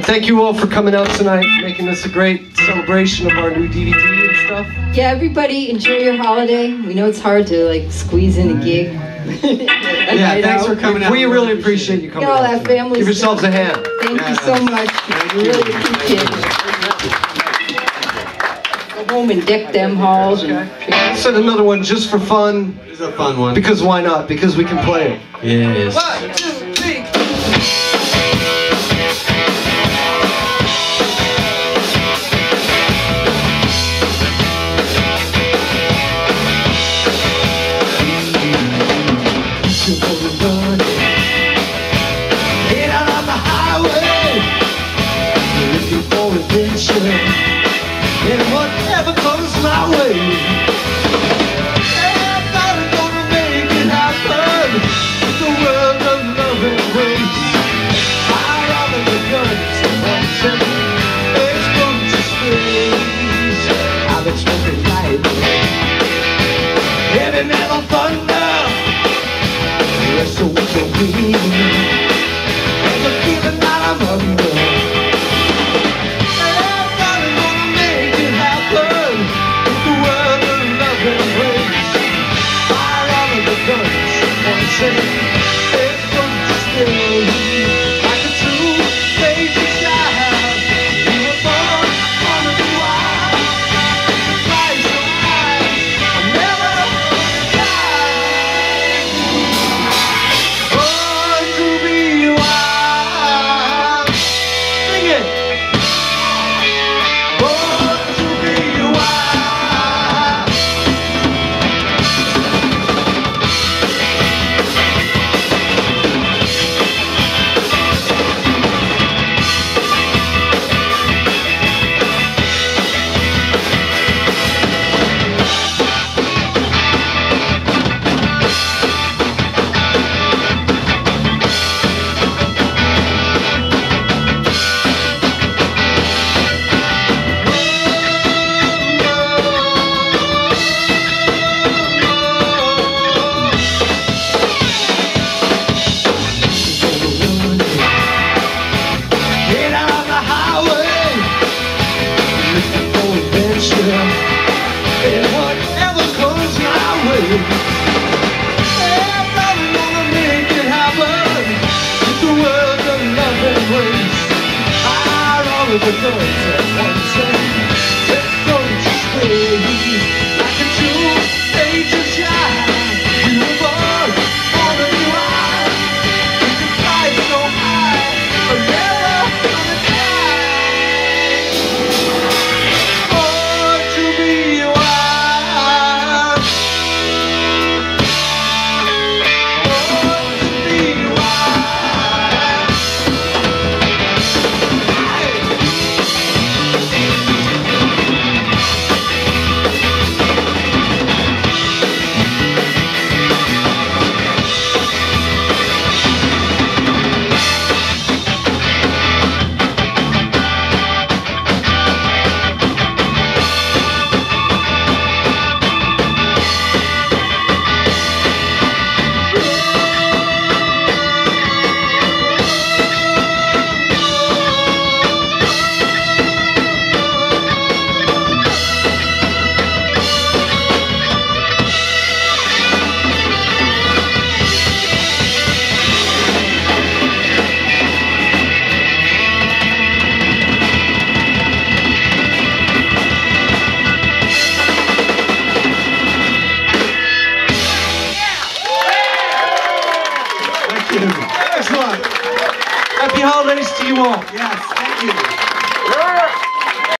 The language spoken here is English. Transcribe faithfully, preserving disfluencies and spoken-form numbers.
Thank you all for coming out tonight, making this a great celebration of our new D V D and stuff. Yeah, everybody enjoy your holiday. We know it's hard to like squeeze in a gig. Yeah, thanks out. for coming out. We really appreciate you coming Get all out. that family Give yourselves a hand. Thank Yeah. you so much. We really appreciate it. Go home and deck them halls. And I'll send another one just for fun. This is a fun one. Because why not? Because we can play it. Yes. One, two, three. Head out on the highway, looking for adventure, and whatever comes my way. Everybody's gonna make it happen. It's a world of love and grace. Fire out of the guns, and explode to space. I've been smoking lightning, heavy metal thunder. So we can breathe, and the feeling that I'm under. Everybody's gonna make it happen. It's the world of love and grace. Fire out of the guns, one second, it's going to stay. Like a true lazy child, we were born under the wild. The price so high, I'm never die. Born to be wild. Sing it. Born to be wild. Get out on the highway, looking for adventure, and whatever comes my way. Everybody's gonna make it happen. It's a world of love and grace. Fire all of the guns at once, and it's going to stay. Like a true angel child, we were born under the wild. We can fly so high, but never gonna die. Born to be wild. Born to be wild. Thank you. Excellent. Happy holidays to you all. Yes, thank you. Yeah.